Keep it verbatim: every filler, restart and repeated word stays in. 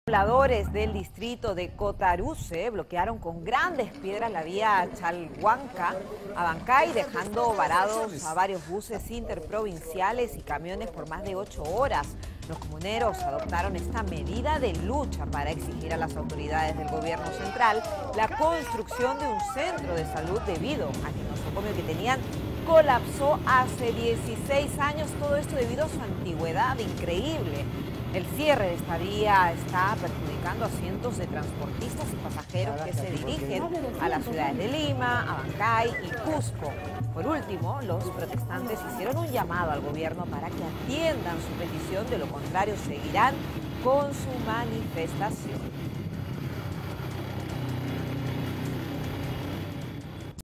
Pobladores del distrito de Cotaruce bloquearon con grandes piedras la vía Chalhuanca a Bancay, dejando varados a varios buses interprovinciales y camiones por más de ocho horas. Los comuneros adoptaron esta medida de lucha para exigir a las autoridades del gobierno central la construcción de un centro de salud debido a que el nosocomio que tenían colapsó hace dieciséis años, todo esto debido a su antigüedad increíble. El cierre de esta vía está perjudicando a cientos de transportistas y pasajeros que se dirigen a las ciudades de Lima, a Bancay y Cusco. Por último, los protestantes hicieron un llamado al gobierno para que atiendan su petición, de lo contrario seguirán con su manifestación.